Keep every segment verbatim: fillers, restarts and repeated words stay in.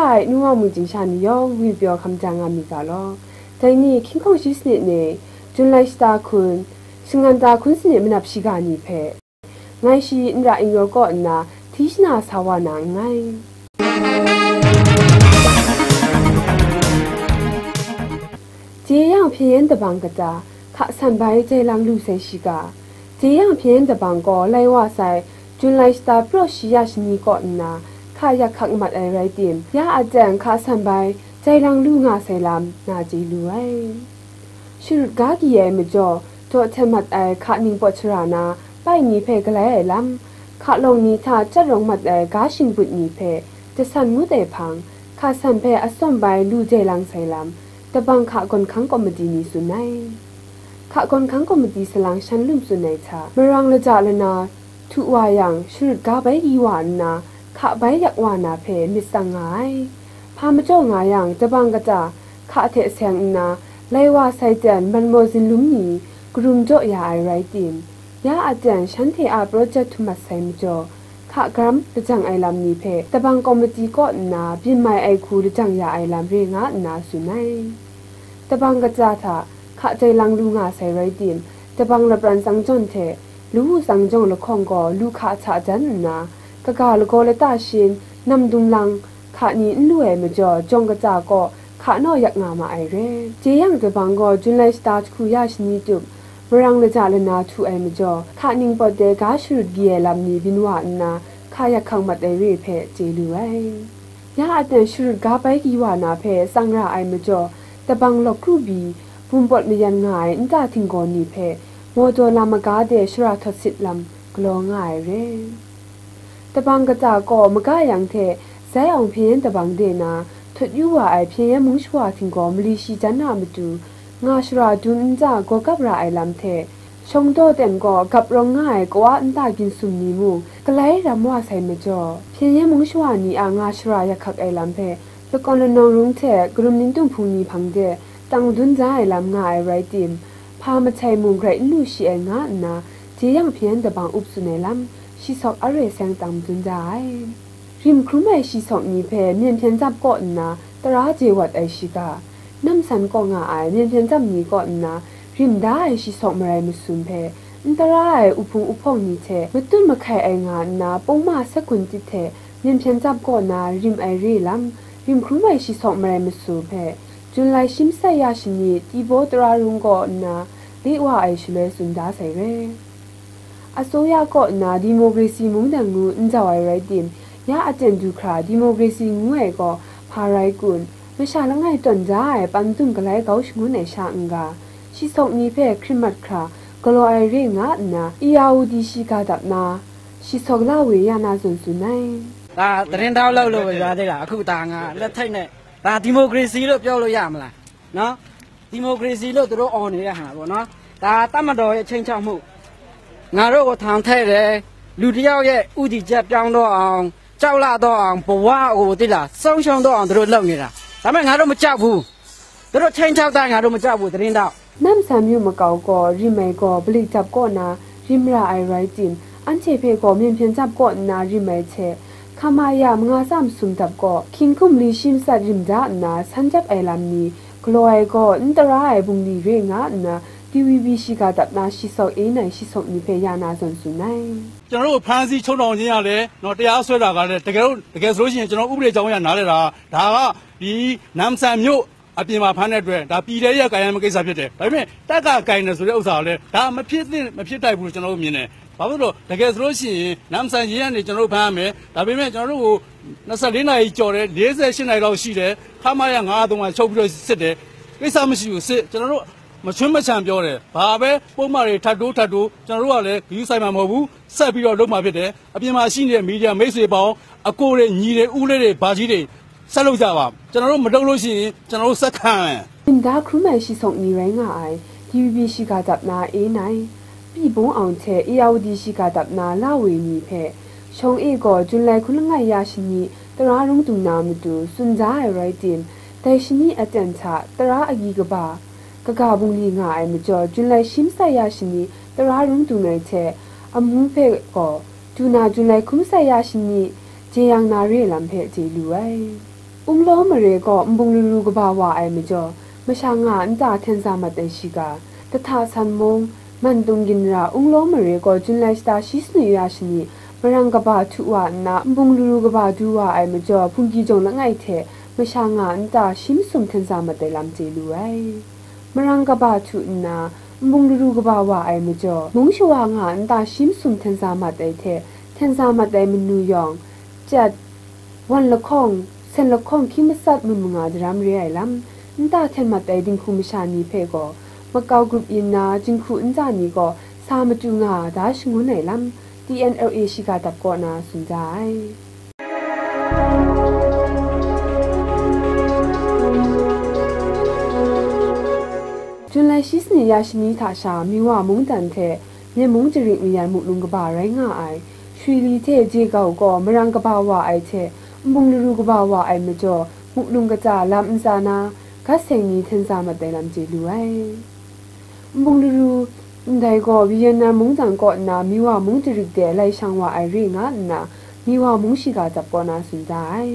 นู่นว่ามุจิชานิยองวิบยอคำจางามิกาลอแต่นี่คิงคงชิสเนเนจุนไลสตาคุณสิงันตาคุณสเนมันนับชิกานิเพไงชีอินราอิงโรก็นาทิชนาสาวานาไงเจียงเพียนตะบังกะจาขะสันใบใจลังลูเซชิกาเจียงเพียนตะบังก็ไลว่าใส่จุนไลสตาโปรชิยาชนีก็นาข้าอยากขักมัดอะไรเตียมยาอาจารย์ข้าสันใบใจลังลูงาใส่ลำนาจีลูไอชุดกากีเอมจ่อตัวเทมัดไอข้านิงปอชรานาไปนีเพกะไลไอลำข้าลงนีท่าจะลงมัดไอกาชิงบุดนีเพจะสันมุดไอพังข้าสันเพอสมใบลูใจลังใส่ลำแต่บางข้าคนขังก็มาดีนีสุนัยข้าคนขังก็มาดีสลังฉันลืมสุนัยชามรังละจ่าละนาทุวายังชุดกาใบอีวานนาข้าใบอยากวานาเพมิสังไงพามาเจ้างายังจะบังกะจ่าข้าเทเสียงนาไลว่าใส่เจนบันโมซินลุมนีกรุมโจยาไอไรติมยาอาจารย์ฉันเทอาโปรเจกต์ทุมัสไซมจ่อข้ากรัมจะจังไอลำนี้เพแต่บางคอมมิตี้ก็นาบินไม่ไอคูจะจังยาไอลำเรียงานาสุนัยแต่บางกะจ่าท่าข้าใจลังลูงาใส่ไรติมแต่บางระบรันสังจนเทลูสังจงละคงก็ลูข้าชาจันนากะกาละโกละตาชินนำดุงลังข้านี้ลุยมาจ่อจงกะจ่าก็ข้านออยากงามาไอเร่เจียงจะบางก็จุนไลสตาร์คุยาชนีจุบมรังละจ่าละนาทูไอมาจ่อข้านิงปอดเดกาชุดเกียลำนี้บินวานาข้าอยากขังมัดไอเร่เพเจลูไอยาอาจารย์ชุดกาไปกีวานาเพสังราไอมาจ่อแต่บางหลอกรูบีปุ่มปอดมียันง่ายอินตาทิงกอนีเพโมตัวลามกาเดชราทศิษลำกลอง่ายเร่แต่บางกะจ่าก็มกาอย่างเทแสงเพียนแต่บางเดนาทุดยู่ว่าไอเพียงมุงชัวทิงก็มลีชีจันนามาดูงาชราดุนจ่าก็กับราไอลำเทชงโตเต็นก็กับรองง่ายก็ว่าอันตากินสุมนีมูกไลรำว่าใส่มาจ่อเพียงมุงชัวนีอางาชราอยากขักไอลำเพแล้วก็นนองรุงเทกรุมนินตุงพุงนีพังเดตังดุนจ่าไอลำง่ายไรติมพามาใช้มุงไกรลูชีไองานาเจียงเพียงแต่บางอุบสุเนลำชีสอกอะไรแสงตังดุนจ่าริมครุมไอชีสอกนี้เพเมียนเพียนจับก่อนนะตราเจวัดไอชิกาน้ำสันก็ง่ายเมียนเพียนจับนี้ก่อนนะริมได้ไอชีสอกมาไรมุสุนเพอันตรายอุพงอุพงนี้เทมาตุ้นมาไข่ไองานนะปงมาสักคนติเทเมียนเพียนจับก่อนนะริมไอรีลำริมครุมไอชีสอกมาไรมุสุนเพจุนไลชิมไซยาชินีตีโบตรารุงก่อนนะเรียกว่าไอชิเลสุนดาใส่เร่อาโซยาก่อนนะดิโมกรีซีมุงดังงูอินจาวไอไรดิมยาอาจารย์ดูคราดิโมกรีซีงูเอก็พาไรกุนไม่ชาละไงตนจ่ายปันตุงกะไลเกาชงูในชาอังกาชิสกนี้เพคริมัดครากลัวไอเรงานะอียาวดีชิกาดับนาชิสกลาเวียนาสุนสุนัยตาเรียนดาวเล่าเลยว่าได้ละคือตางาและไทยเนี่ยตาดิโมกรีซีလို့ပြောလို့ရမလားเนาะဒီမိုကရေစီလို့သူတို့အော်နေတဲ့ဟာပေါ့နော်ဒါတတ်မတော်ရဲ့ချိန်ချောက်မှုငါတို့ကိုထောင်ထဲတယ်လူတယောက်ရဲ့ဥတီချက်ပြောင်းတော့အောင်ကြောက်လာတော့အောင်ဘဝကိုတိလားဆုံးရှုံးတော့အောင်သူတို့လုပ်နေတာဒါပေမဲ့ငါတို့မကြောက်ဘူးသူတို့ချိန်ချောက်တိုင်းငါတို့မကြောက်ဘူးသတင်းတော့น้ำสามอยู่มะเกาก็ริเมก็บลิจับก็นาริมราไอไรจิมอันเชเพก็เมียนเพียนจับก็นาริเมเชขมายามงาซ้ำสุมดับก็คิงคุมลีชิมสัตริมดานาสันจับไอลำนี้กลัวไอก็อันตรายบุงลีเรงานาทีวีบีชิกาดับนาชิสอกเอไหนชิสอกนิเพยานาสนสุนัยကျွန်တော်တို့ဖမ်းဆီးချုံတော်ခြင်းရတယ်နော်တရားစွဲတာကလည်းတကယ်လို့တကယ်ဆိုလို့ရှိရင်ကျွန်တော်ဥပဒေကြောင်းရနားလဲတာဒါကဒီနမ်ဆန်မြို့အပြင်မှာဖမ်းတဲ့အတွက်ဒါပြည်တဲ့ရဲ့ကာယံမကိစ္စဖြစ်တယ်ဒါပေမဲ့တက်ကကင်နေဆိုတဲ့ဥစ္စာကလည်းဒါမဖြစ်သင့်မဖြစ်တိုက်ဘူးကျွန်တော်တို့မြင်တယ်ဘာဖြစ်လို့တကယ်ဆိုလို့ရှိရင်နမ်ဆန်ရေးကနေကျွန်တော်တို့ဖမ်းရမယ်ဒါပေမဲ့ကျွန်တော်တို့ကိုยี่สิบสี่နာရီကြော်တယ်สี่สิบแปดနာရီလောက်ရှိတယ်ခါမရငါးသုံးကချုပ်ပြီးတော့စစ်တယ်ကိစ္စမရှိဘူးစစ်ကျွန်တော်တို့မချွန်းမချန်ပြောတယ်ဘာပဲပုံမှန်တွေထပ်တိုးထပ်တိုးကျွန်တော်တို့ကလည်းဂီးဆိုင်မှာမဟုတ်ဘူးဆက်ပြီးတော့လုပ်မှာဖြစ်တယ်အပြင်မှာရှိနေတဲ့မီဒီယာမိတ်ဆွေပေါင်းအကိုတွေညီတွေဦးလေးတွေဘာကြီးတွေဆက်လုပ်ကြပါကျွန်တော်တို့မလုပ်လို့ရှိရင်ကျွန်တော်တို့စက်ခံင်ဒါခရုမဲရှိဆောင်နေရိုင်းငါအိုင် ที วี บี ရှိကတပ်နာအေးနိုင်ပြည်ဘုံအောင်ချေအေယာဝတီရှိကတပ်နာလာဝေနီဖဲရှုံအေကိုဂျွန်လိုက်ခုလငါရရှိနီတရာရုံတူနာမတူစွန်ဇာရိုက်တင်တိုင်ရှိနီအတန်ချတရာအကြီးကပါกะกะบุงลีงาไอมจ่อจุนไลชิมไซยาชินีตรารุงตุไงเชอมูเพก็จูนาจุนไลคุมไซยาชินีเจยังนาเรลัมเพเจลูไออุ้งล้อมาเรก็บุงลูลูกบ่าวว่าไอไม่จ่อมาช่างงานจ่าเทนซามาเตชิกาแต่ถ้าสันมงมันตุงกินราอุ้งล้อมาเรก็จุนไลสตาชิสเนียชนีมรังกบ่าทุวานาบุงลูลูกบ่าดูว่าไอไม่จ่อพุงกีจงละไงเถมาช่างงานจ่าชิมสุมเทนซามาเตลำเจลูไอมรังกบ่าทุนาบุงลูลูกบ่าว่าไอไม่จ่อมุงชวางานจ่าชิมสุมเทนซามาเตเถเทนซามาเตมันนูยองจัดวันละข้องเส้นละข้องคิมสัตมุนมงาดรามเรียลำนตาเทนมาแต่ดิงคุมชานีเพก็มาเกากรุบอินนาจิงคุนจานีก็สามจุงาดาชงุนไหนลำ ดี เอ็น แอล เอ ชิกาตับก่อนาสุนใจจุนไลชิสเนียชนีทาชามีว่ามุงตันเทเมียมุงจริมียันมุลุงกบ่าไรง่าไอชุยลีเทเจเกาก็มรังกบ่าว่าไอเทบุงลูลูกบ่าว่าไอมจ่อมุลุงกะจาลำอินซานากัสเซงนีเทนซามาเตลำเจลูไอบุงลูลูได้ก็วิญญาณมุงจังก็นามีว่ามุงจริกเดไลช่างว่าไอเรงานามีว่ามุงชิกาจับปอนาสุนใจ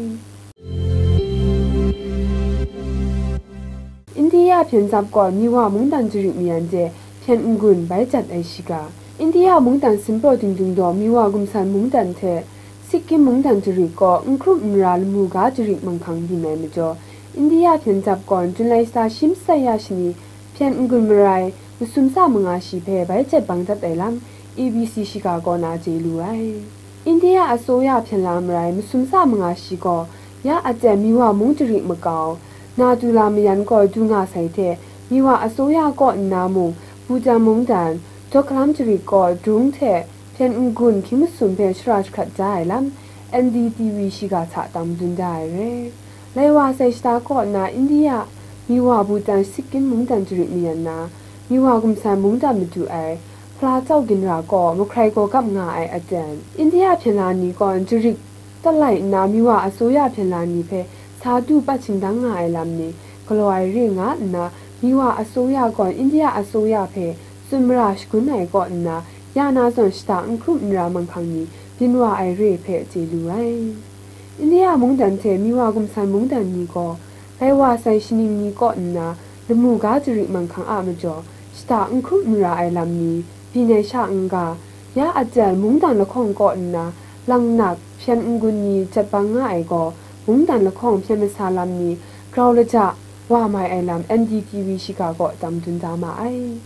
อินเดียเพียงจับก่อนมีว่ามุงตันจริกมีอันเจเพียงอุกุนใบจัดไอชิกาอินเดียมุงตันสิมโปรดึงดึงดอมีว่ากุมสันมุงตันเทสิกิมมุงตันจริกก็อุครุมราลมูกาจริกมังคังบินในมจ่ออินเดียเพียงจับก่อนจุนไลสตาชิมสยาชนีเพียงอุกุนมรายมุสุมซามงาชีเพใบจัดบังทัดไอลำ เอ บี ซี ชิกาโกนาเจลูไออินเดียอโซยาเพียงลามรายมุสุมซามงาชีก็ยาอาจจะมีว่ามุงจริกมะกาวนาดูลามยันก็ดูงาใส่เทมีว่าอโซยาก็นามุงบูจามุงดันจกลามจริกก็ดุงเทเพียงอุกุนคิมุสุมเพชราชขัดใจลำ เอ็น ดี ที วี ชิกาชะตามดุนได้เร่ไลว่าใส่สตาก็นาอินเดียมีว่าบูตันสิกินมุงดันจริกมียันนามีว่ากุมสานมุงดันมาดูไอพลาเจ้ากินราก็มุใครก็กับงาไออาจารย์อินเดียเพียงลานีก่อนจริกตะไลนามีว่าอโซยาเพียงลานีเพสาดูปัจฉิงดังงาไอลำนี้กลัวไอเรื่องานามีว่าอโซยาก่อนอินเดียอโซยาเพสุมราชกุนไหนก่อนนายานาส่วนสตาอังครุมรามังคังนี้บินว่าไอเร่เพเจลูไออินเดียมุงดันเทมีว่ากุมสานมุงดันนี้ก็ไลว่าใส่ชนิงนี้ก่อนนาลมูกาจริมังคังอามจ่อสตาอังครุมราไอลำนี้ปีในชาอังกายาอาจารย์มุงดันละข้องก่อนนาลังหนักเพียนอุกุนีจัดปังง่ายก็มุงดันละข้องเพียนเมซาลำนี้กราวละจะว่าไม่ไอลำ เอ็น ดี ที วี ชิกาก็จำจุนจามาไอ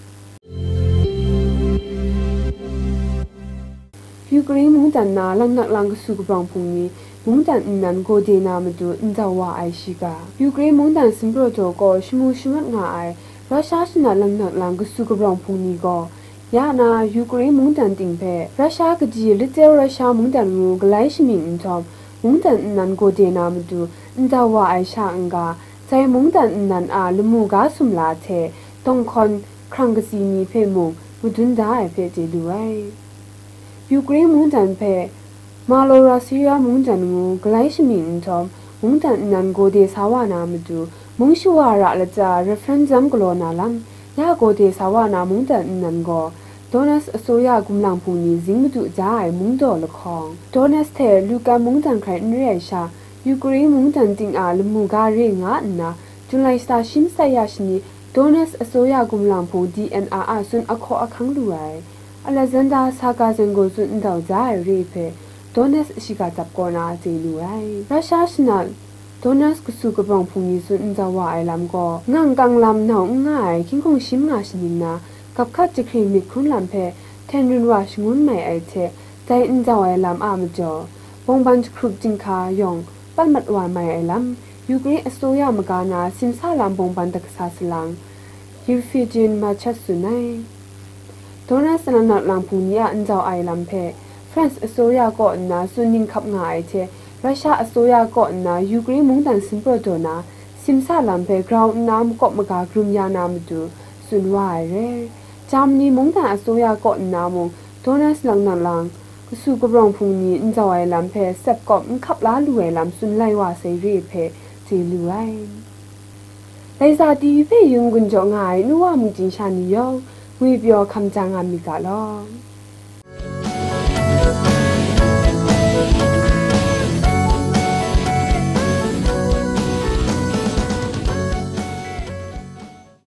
ยูเครนมุงจันนาลังนักลังกสุกบางพงนี้มุงจันนันโกเดนามาดูอินจาวาไอชิกายูเครนมุงจันสิมโปรโตก็ชมูชมัดงาไอรัสเซียชนะลังนักลังกสุกบางพงนี้ก็ยานายูเครนมุงจันติงเพรัสเซียกจีลิเตอรัสเซียมุงจันงูกไลชมิงอินทอมมุงจันนันโกเดนามาดูอินจาวาไอชาอังกาใจมุงจันนันอาลมูกาสุมลาเทตงคอนครังกสีนีเพมุงมุดุนดาไอเพเจดูไอยูเครนมุงจันเพมาโลรัสเซียมุงจันงูกไลชมิงทอมมุงจันนันโกเดสาวานามาดูมุงชิวาระละจา referendum กโลนาลัมยาโกเดสาวานามุงจันนันโกโดนัสอโซยากุมลังพูนีซิงมดุจาไอมุงโดละคองโดนัสเทลูกามุงจันใครนเรียชายูเครนมุงจันติงอาลมูกาเรงานาจุไลสตาชิมไซยาชนีโดนัสอโซยากุมลังพู ดี เอ็น อาร์ อาซุนอโคอคังดูไออเลซันดาซากาเซงโกซุนดาวจาเรเพโดนัสชิกาจับกอนาเจลูไอรัสเซียชนะโดนัสกสุกบองพงยิซุนดาวาไอลำก็งังกังลำหนองง่ายคิงคงชิมงาชนินนากับข้าจะครีมิครุนลำเพแทนรินวาชงุนไม่ไอเทใจอินดาวไอลำอามจ่อบงบันครุบจิงคายองปั้นมัดวานไม่ไอลำยูเครนอโซยามกานาสิมซาลำบงบันตักซาสลังยูฟิจินมาชัดสุนัยโดนัสนันนักลังพูนีอันเจ้าไอลำเพฟรานซ์อโซยาก็นาซุนิงขับง่ายเทรัสเซียอโซยาก็นายูเครนมุงดันสิมโปรโตนาสิมซาลำเพกราวน้ำก็มกากรุมยานามดูสุนวายเรจามนี้มุงดันอโซยาก็นามงโดนัสลังนักลังก็สู้กับรองพูนีอันเจ้าไอลำเพเสพก็มขับล้าลุยลำสุนไลว่าเซรีเพเจลุไอไลซาดีเพยุงกุนจงไงนัวมุจินชานิยองวิบยอคำจางามิกาลอ